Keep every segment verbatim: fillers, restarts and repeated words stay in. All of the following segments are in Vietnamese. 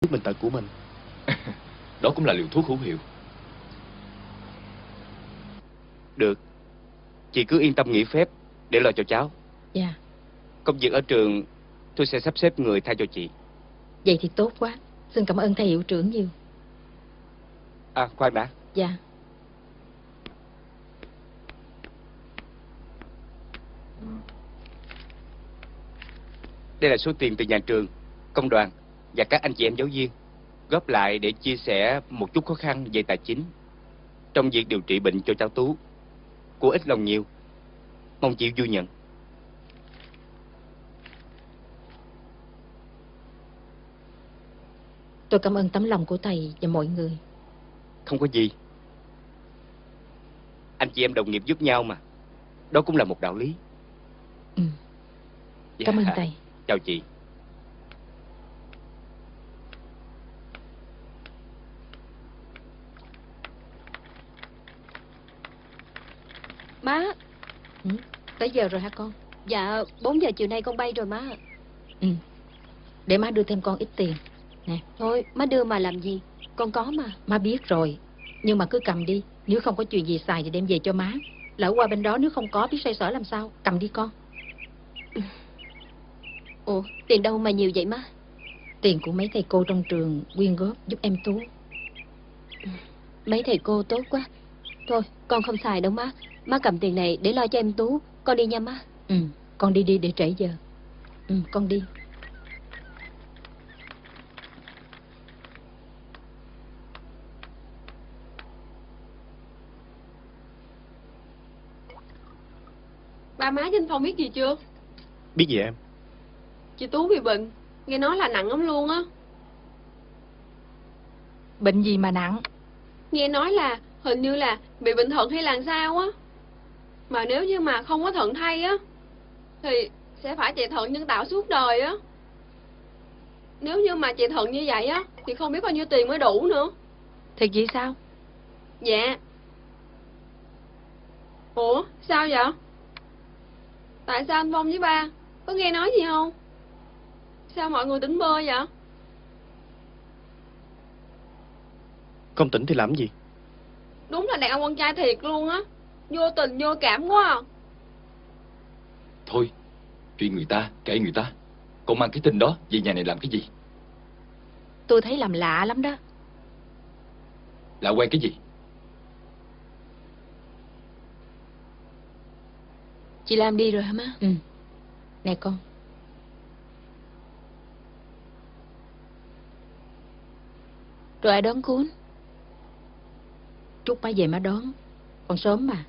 mình tật của mình. Đó cũng là liều thuốc hữu hiệu. Được. Chị cứ yên tâm nghỉ phép để lo cho cháu. Dạ. Công việc ở trường tôi sẽ sắp xếp người thay cho chị. Vậy thì tốt quá. Xin cảm ơn thầy hiệu trưởng nhiều. À khoan đã. Dạ. Đây là số tiền từ nhà trường, công đoàn và các anh chị em giáo viên góp lại để chia sẻ một chút khó khăn về tài chính trong việc điều trị bệnh cho cháu Tú. Cô ít lòng nhiều, mong chị vui nhận. Tôi cảm ơn tấm lòng của thầy và mọi người. Không có gì. Anh chị em đồng nghiệp giúp nhau mà. Đó cũng là một đạo lý. Ừ. Cảm ơn thầy. Chào chị. Má. Ừ? Tới giờ rồi hả con? Dạ, bốn giờ chiều nay con bay rồi má. Ừ. Để má đưa thêm con ít tiền. Nè. Thôi, má đưa mà làm gì? Con có mà. Má biết rồi. Nhưng mà cứ cầm đi. Nếu không có chuyện gì xài thì đem về cho má. Lỡ qua bên đó nếu không có biết xoay sở làm sao. Cầm đi con. Ủa, tiền đâu mà nhiều vậy má? Tiền của mấy thầy cô trong trường quyên góp giúp em Tú. Mấy thầy cô tốt quá. Thôi, con không xài đâu má. Má cầm tiền này để lo cho em Tú. Con đi nha má. Ừ, con đi đi để trễ giờ. Ừ, con đi. Ba má trên phòng biết gì chưa? Biết gì em? Chị Tú bị bệnh. Nghe nói là nặng lắm luôn á. Bệnh gì mà nặng? Nghe nói là hình như là bị bệnh thận hay là sao á. Mà nếu như mà không có thận thay á thì sẽ phải chạy thận nhân tạo suốt đời á. Nếu như mà chạy thận như vậy á thì không biết bao nhiêu tiền mới đủ nữa. Thiệt vậy sao? Dạ. Ủa sao vậy? Tại sao anh Phong với ba có nghe nói gì không? Sao mọi người tỉnh bơ vậy? Không tỉnh thì làm gì? Đúng là đàn ông con trai thiệt luôn á. Vô tình vô cảm quá à. Thôi, chuyện người ta, kệ người ta. Con mang cái tin đó về nhà này làm cái gì? Tôi thấy làm lạ lắm đó. Lạ quen cái gì? Chị Lam đi rồi hả má? Ừ. Nè con. Rồi ai đón cuốn? Trúc má về má đón. Còn sớm mà.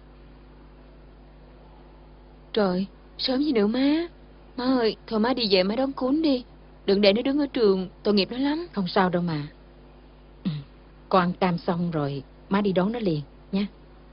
Trời, sớm gì nữa má. Má ơi, thôi má đi về má đón cuốn đi. Đừng để nó đứng ở trường, tội nghiệp nó lắm. Không sao đâu mà. Ừ. Con ăn cam xong rồi má đi đón nó liền nha.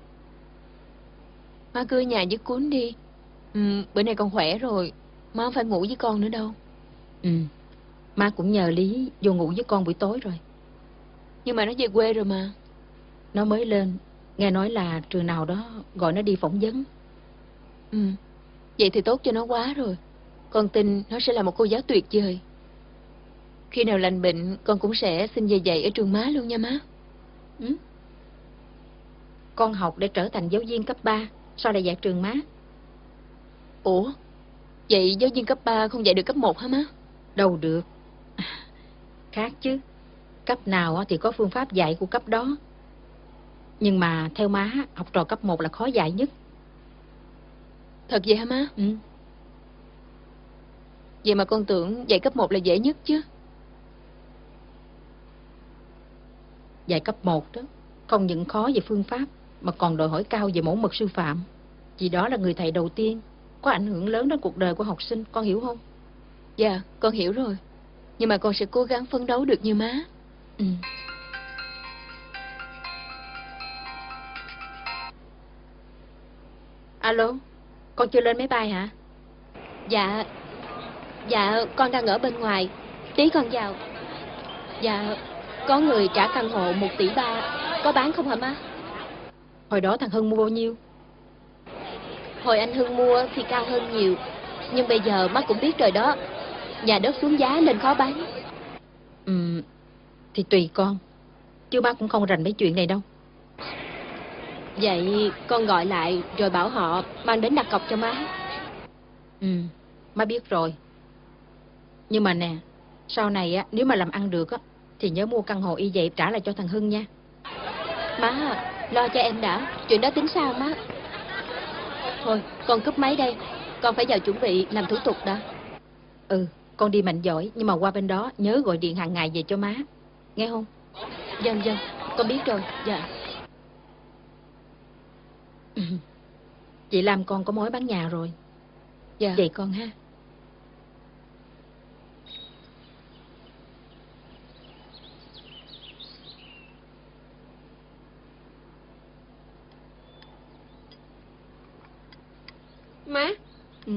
Má cứ ở nhà với cuốn đi. Ừ, bữa nay con khỏe rồi. Má không phải ngủ với con nữa đâu. Ừ. Má cũng nhờ Lý vô ngủ với con buổi tối rồi. Nhưng mà nó về quê rồi mà. Nó mới lên. Nghe nói là trường nào đó gọi nó đi phỏng vấn. Ừ. Vậy thì tốt cho nó quá rồi. Con tin nó sẽ là một cô giáo tuyệt vời. Khi nào lành bệnh con cũng sẽ xin về dạy ở trường má luôn nha má. Ừ. Con học để trở thành giáo viên cấp ba. Sao lại dạy trường má? Ủa, vậy giáo viên cấp ba không dạy được cấp một hả má? Đâu được. Khác chứ. Cấp nào thì có phương pháp dạy của cấp đó. Nhưng mà theo má, học trò cấp một là khó dạy nhất. Thật vậy hả má? Ừ. Vậy mà con tưởng dạy cấp một là dễ nhất chứ. Dạy cấp một đó, không những khó về phương pháp, mà còn đòi hỏi cao về mẫu mực sư phạm. Vì đó là người thầy đầu tiên, có ảnh hưởng lớn đến cuộc đời của học sinh, con hiểu không? Dạ, con hiểu rồi. Nhưng mà con sẽ cố gắng phấn đấu được như má. Ừ. Alo, con chưa lên máy bay hả? Dạ, dạ con đang ở bên ngoài. Tí con vào. Dạ, có người trả căn hộ một tỷ ba. Có bán không hả má? Hồi đó thằng Hưng mua bao nhiêu? Hồi anh Hưng mua thì cao hơn nhiều. Nhưng bây giờ má cũng biết rồi đó, nhà đất xuống giá nên khó bán. Ừ, Thì tùy con, chứ má cũng không rành mấy chuyện này đâu. Vậy con gọi lại rồi bảo họ mang đến đặt cọc cho má. Ừ, má biết rồi. Nhưng mà nè, sau này á, nếu mà làm ăn được á, thì nhớ mua căn hộ y vậy trả lại cho thằng Hưng nha. Má, lo cho em đã, chuyện đó tính sao má? Thôi, con cúp máy đây, con phải vào chuẩn bị làm thủ tục đã. Ừ, con đi mạnh giỏi, nhưng mà qua bên đó nhớ gọi điện hàng ngày về cho má, nghe không? Vâng vâng, con biết rồi, dạ. Chị Lam con có mối bán nhà rồi. Dạ. Vậy con ha. Má. Ừ.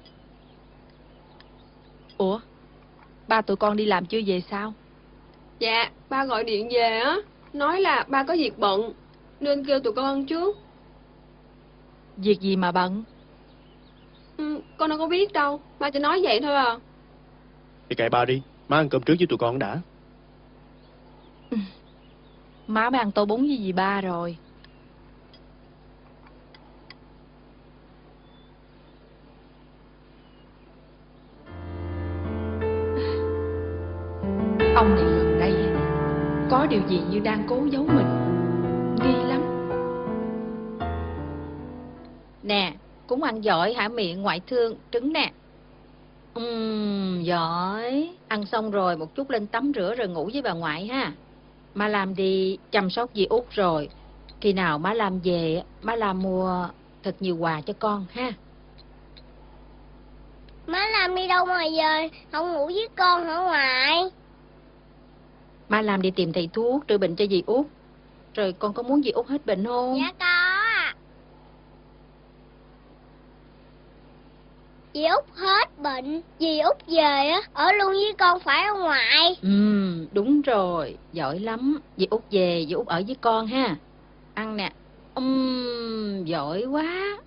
Ủa, ba tụi con đi làm chưa về sao? Dạ, ba gọi điện về á, nói là ba có việc bận, nên kêu tụi con ăn trước. Việc gì mà bận? Ừ, con đâu có biết đâu, ba chỉ nói vậy thôi à. Thì kệ ba đi, má ăn cơm trước với tụi con đã. Má mới ăn tô bún với dì ba rồi. Ông này gần đây có điều gì như đang cố giấu mình, nghi lắm. Nè, cũng ăn giỏi hả miệng ngoại thương, trứng nè. Ừm, giỏi. Ăn xong rồi một chút lên tắm rửa rồi ngủ với bà ngoại ha. Má làm đi, chăm sóc dì Út rồi. Khi nào má làm về, má làm mua thật nhiều quà cho con ha. Má làm đi đâu mà giờ không ngủ với con hả ngoại? Má làm đi tìm thầy thuốc trị bệnh cho dì Út. Rồi con có muốn dì Út hết bệnh không? Dạ có ạ. Dì Út hết bệnh, dì Út về á, ở luôn với con phải không ngoại? Ừ, đúng rồi, giỏi lắm. Dì Út về, dì Út ở với con ha. Ăn nè. Ừm, giỏi quá.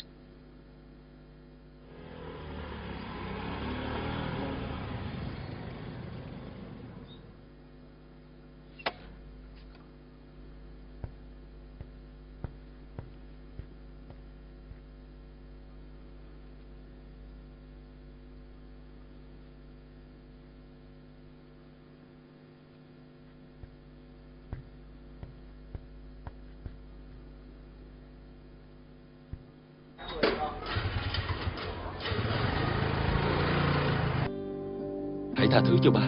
Hãy tha thứ cho ba.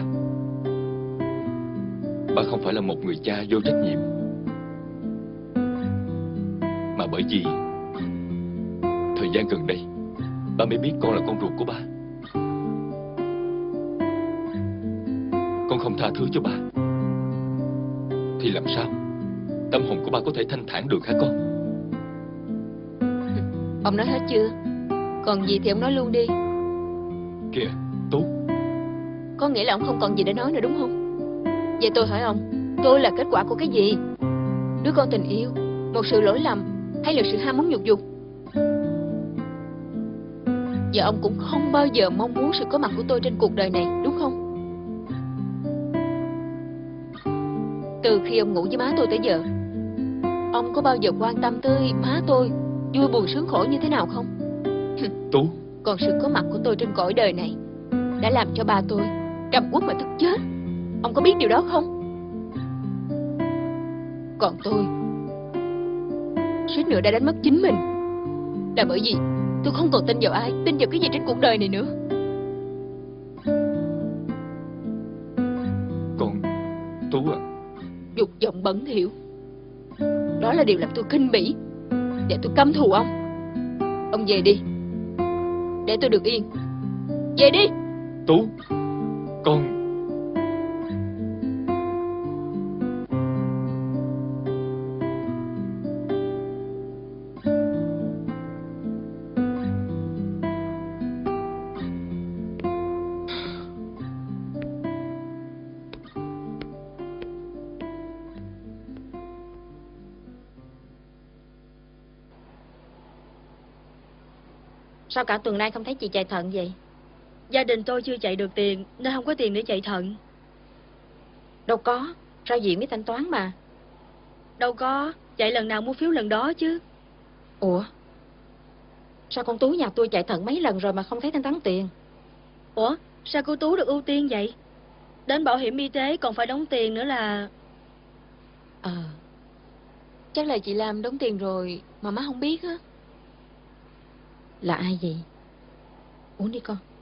Ba không phải là một người cha vô trách nhiệm, mà bởi vì thời gian gần đây ba mới biết con là con ruột của ba. Con không tha thứ cho ba thì làm sao tâm hồn của ba có thể thanh thản được hả con? Ông nói hết chưa? Còn gì thì ông nói luôn đi. Kìa, Tú. Có nghĩa là ông không còn gì để nói nữa đúng không? Vậy tôi hỏi ông, tôi là kết quả của cái gì? Đứa con tình yêu, một sự lỗi lầm, hay là sự ham muốn nhục dục? Và ông cũng không bao giờ mong muốn sự có mặt của tôi trên cuộc đời này, đúng không? Từ khi ông ngủ với má tôi tới giờ, ông có bao giờ quan tâm tới má tôi vui buồn sướng khổ như thế nào không? Tú. Còn sự có mặt của tôi trên cõi đời này đã làm cho ba tôi trầm uất mà tức chết. Ông có biết điều đó không? Còn tôi suýt nữa đã đánh mất chính mình, là bởi vì tôi không còn tin vào ai, tin vào cái gì trên cuộc đời này nữa. Con Tú à. Dục vọng bẩn thỉu, đó là điều làm tôi khinh bỉ, để tôi căm thù ông. Ông về đi, để tôi được yên. Về đi. Tú. Con. Sao cả tuần nay không thấy chị chạy thận vậy? Gia đình tôi chưa chạy được tiền nên không có tiền để chạy thận. Đâu có, Ra viện mới thanh toán mà. Đâu có, chạy lần nào mua phiếu lần đó chứ. Ủa? Sao con Tú nhà tôi chạy thận mấy lần rồi mà không thấy thanh toán tiền? Ủa, sao cô Tú được ưu tiên vậy? Đến bảo hiểm y tế còn phải đóng tiền nữa là... Ờ. Chắc là chị Lam đóng tiền rồi mà má không biết á. Là ai vậy? Uống đi con.